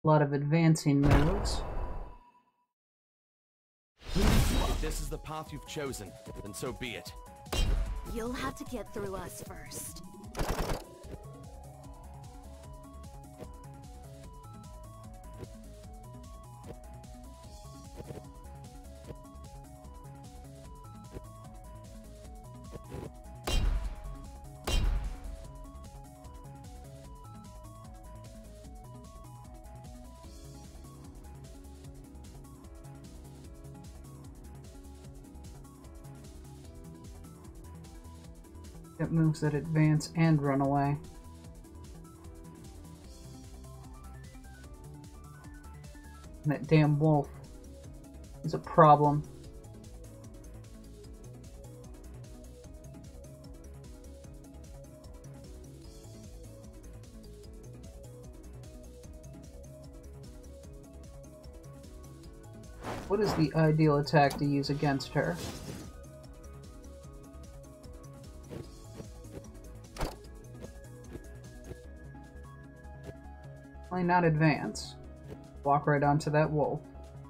lot of advancing moves. If this is the path you've chosen, then so be it. You'll have to get through us first. Get moves that advance and run away. And that damn wolf is a problem. What is the ideal attack to use against her? Why not advance? Walk right onto that wolf.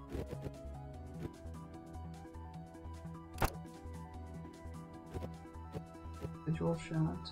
Visual shot.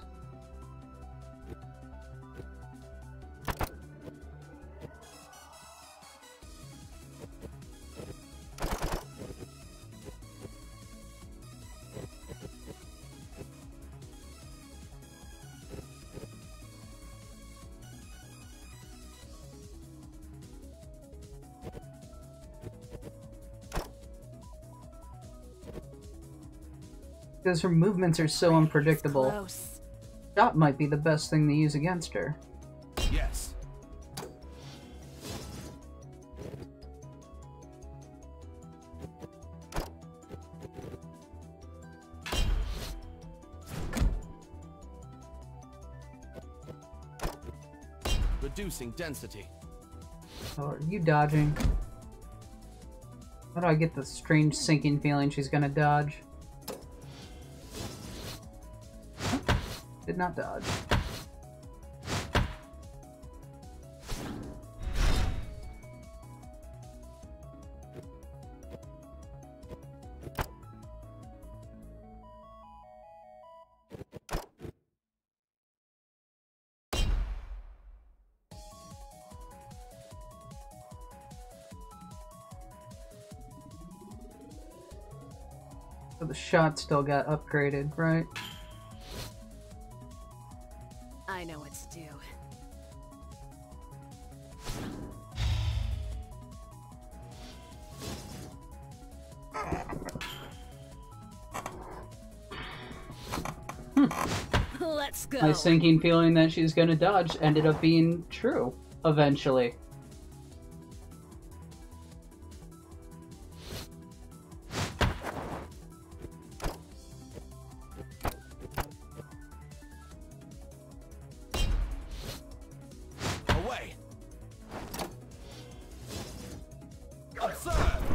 Because her movements are so unpredictable. Close. Shot might be the best thing to use against her. Yes. Reducing density. Oh, are you dodging? How do I get the strange sinking feeling she's gonna dodge? Did not dodge. So the shot still got upgraded, right? I know what to do. Let's go. My sinking feeling that she's gonna dodge ended up being true, eventually. Away. Observe.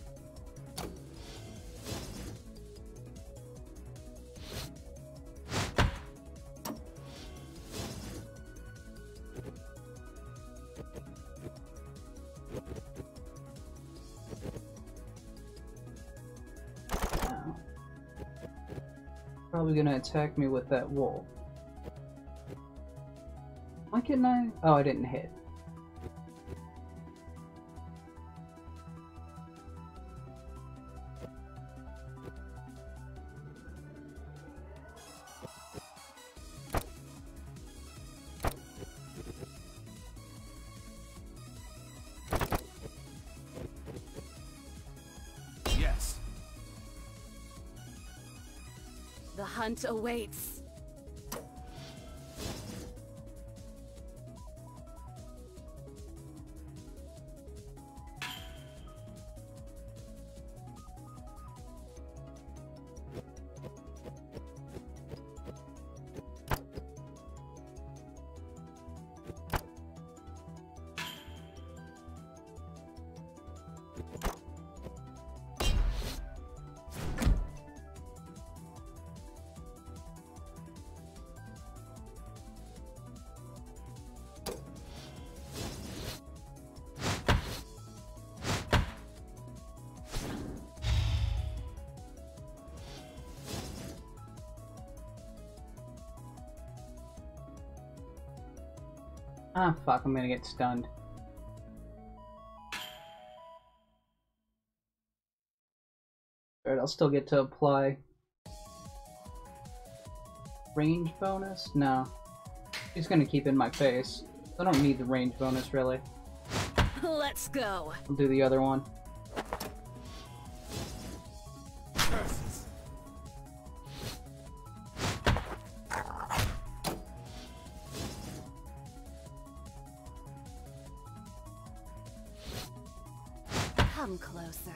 Probably gonna attack me with that wolf. Why couldn't I? Oh, I didn't hit. Yes. The hunt awaits. Ah, fuck, I'm gonna get stunned. Alright, I'll still get to apply. Range bonus? No. He's gonna keep in my face. I don't need the range bonus, really. Let's go. I'll do the other one. Curses. Come closer.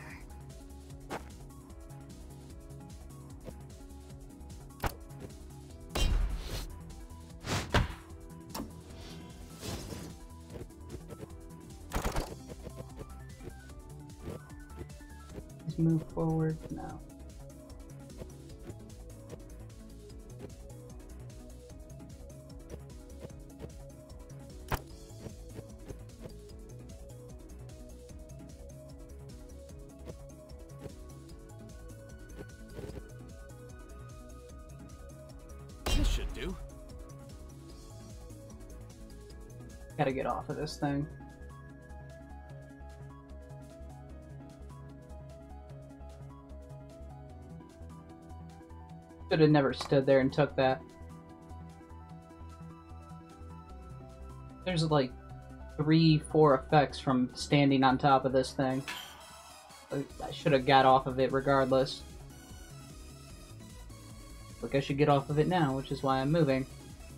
Just move forward now. This should do. Gotta get off of this thing. Should have never stood there and took that. There's like 3-4 effects from standing on top of this thing. I should have got off of it regardless. Look, I should get off of it now, which is why I'm moving.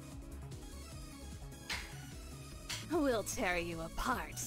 We'll tear you apart.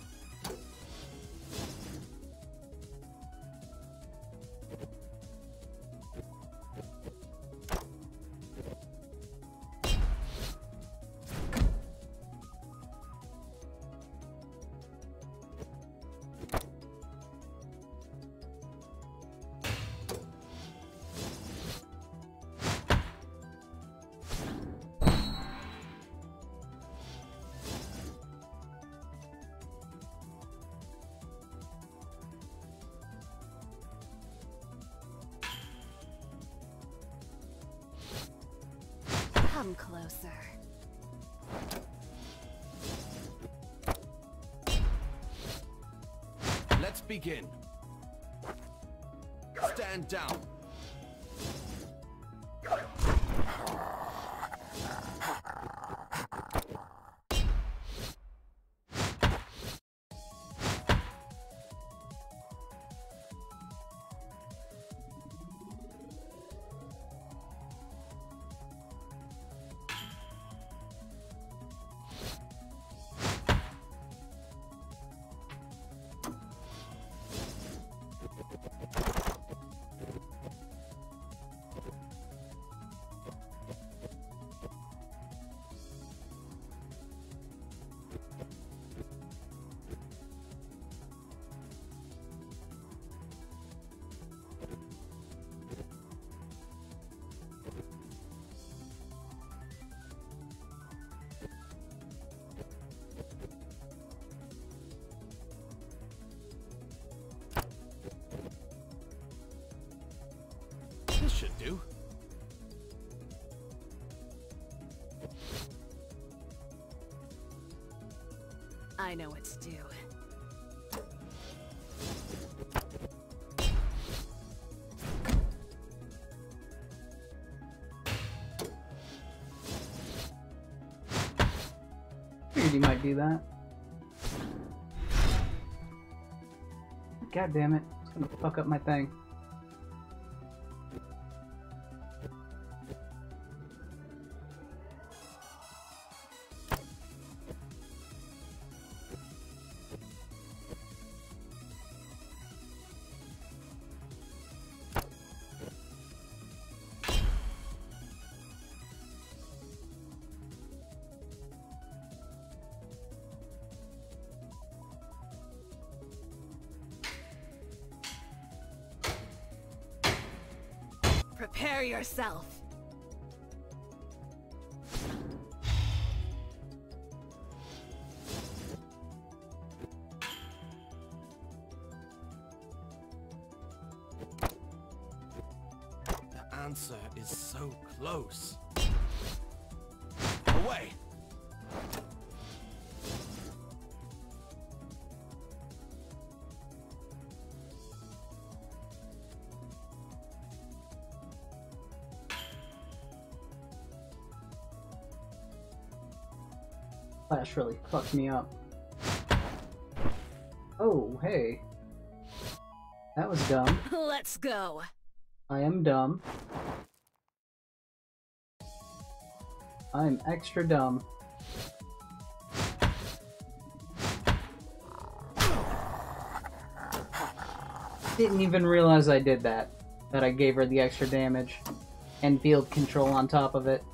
Come closer. Let's begin. Stand down. This should do. I know what to do. Figured you might do that. God damn it. It's gonna fuck up my thing. Prepare yourself. The answer is so close. Away. clash really fucked me up. Oh, hey. That was dumb. Let's go. I am dumb. I'm extra dumb. Didn't even realize I did that. That I gave her the extra damage. And field control on top of it.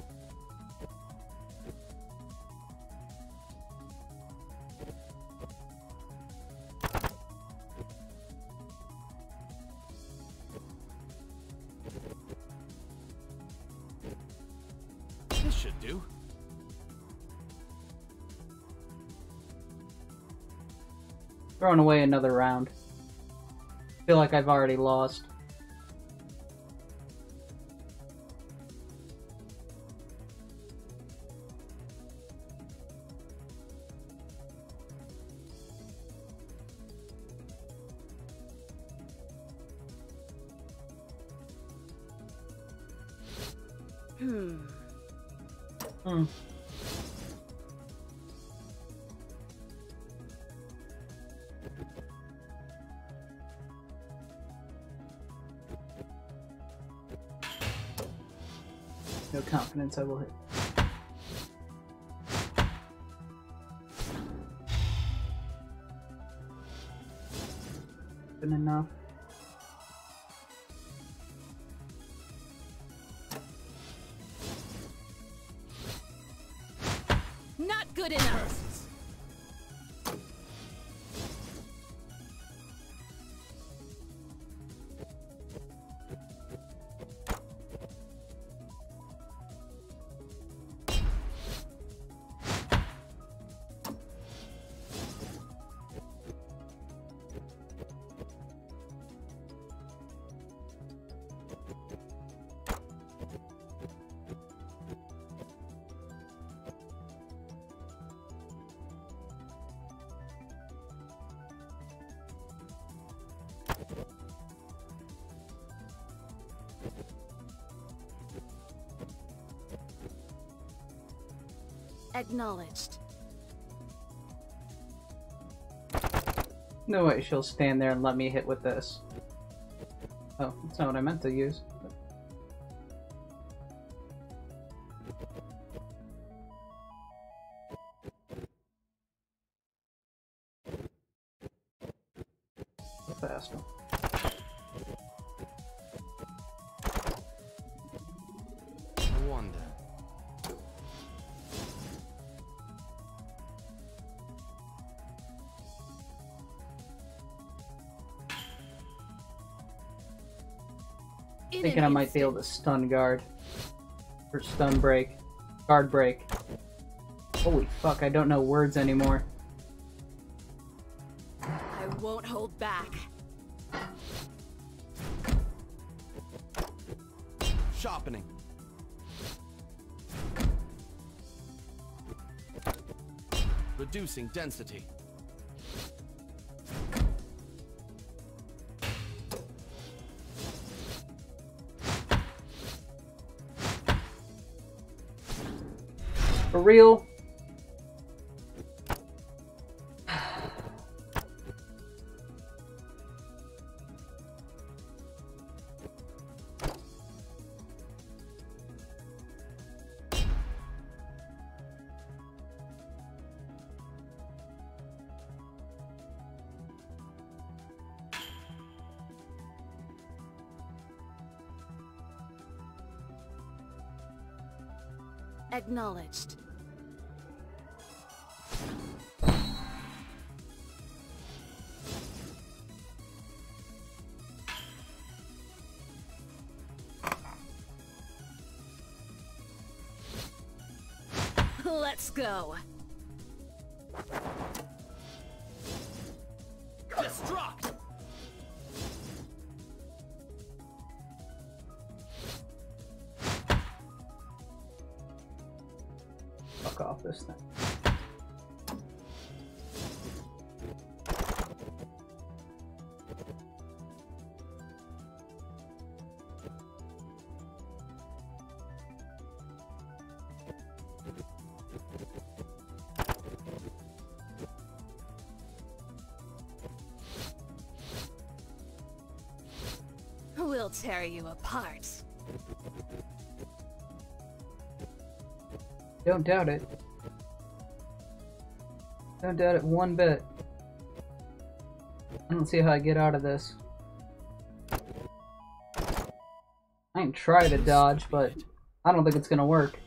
This should do. Throwing away another round. Feel like I've already lost. Hmm. No confidence I will hit. Good enough. Not good enough. Acknowledged. No way she'll stand there and let me hit with this. Oh, that's not what I meant to use. Fast one. I wonder. Thinking I might be able to stun guard. Or stun break. Guard break. Holy fuck, I don't know words anymore. I won't hold back. Sharpening. Reducing density. For real? Acknowledged. Let's go. Destruct! Fuck off this thing. I'll tear you apart. Don't doubt it. Don't doubt it one bit. I don't see how I get out of this. I can try to dodge, but I don't think it's gonna work.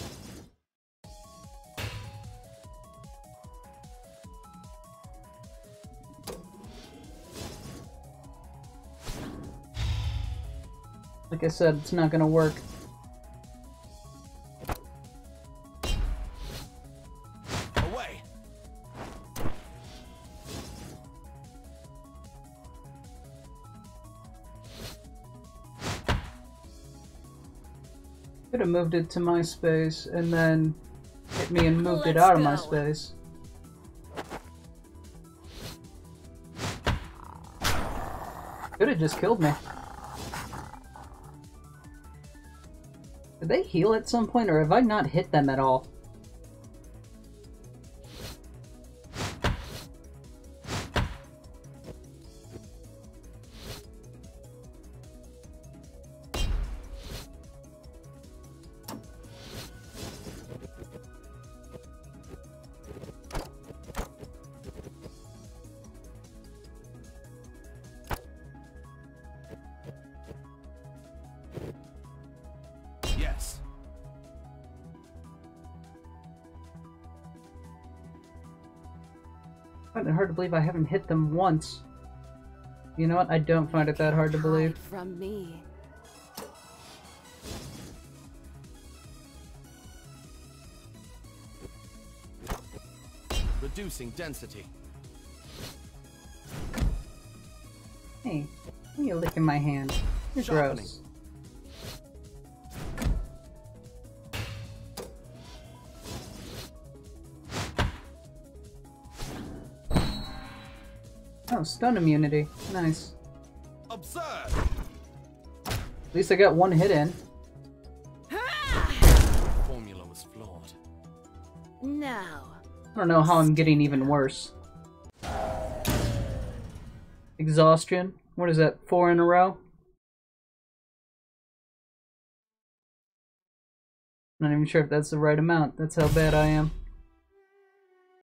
Like I said, it's not gonna work. Away. Could have moved it to my space and then hit me and moved it Let's out of my go. space. Could have just killed me. Did they heal at some point, or have I not hit them at all? Yes. I find it hard to believe I haven't hit them once. You know what? I don't find it that hard to believe. Hide from me. Reducing density. Hey, why are you licking my hand? You're Sharpening. gross. Oh, stun immunity. Nice. Observe. At least I got one hit in. Formula was flawed. Now. I don't know how I'm getting even worse. Exhaustion. What is that? 4 in a row? Not even sure if that's the right amount. That's how bad I am.